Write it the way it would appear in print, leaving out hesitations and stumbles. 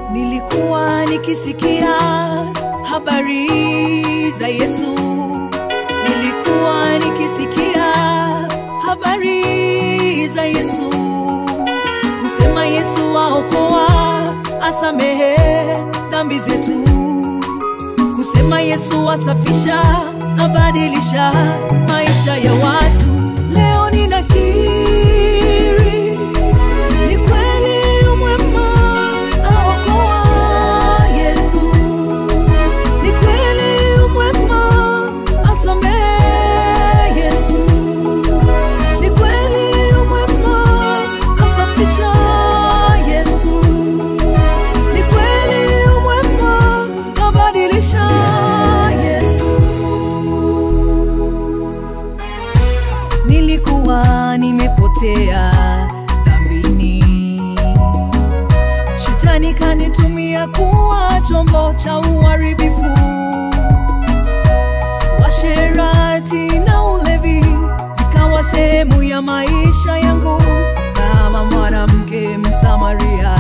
Nilikuwa nikisikia habari za Yesu, nilikuwa nikisikia habari za Yesu, kusema Yesu waokoa, asamehe dhambi zetu, kusema Yesu asafisha, abadilisha maisha ya watu. Leo ninakiri ni kweli umwema, aokoa Yesu, ni kweli umwema, asamehe Yesu, ni kweli umwema, asafisha Yesu, ni kweli umwema, abadilisha Yesu. Nilikuwa nimepotea dhambini, Shetani kanitumia kuwa chombo cha uharibifu, washerati na ulevi vikawa sehemu ya maisha yangu, kama mwanamke Msamaria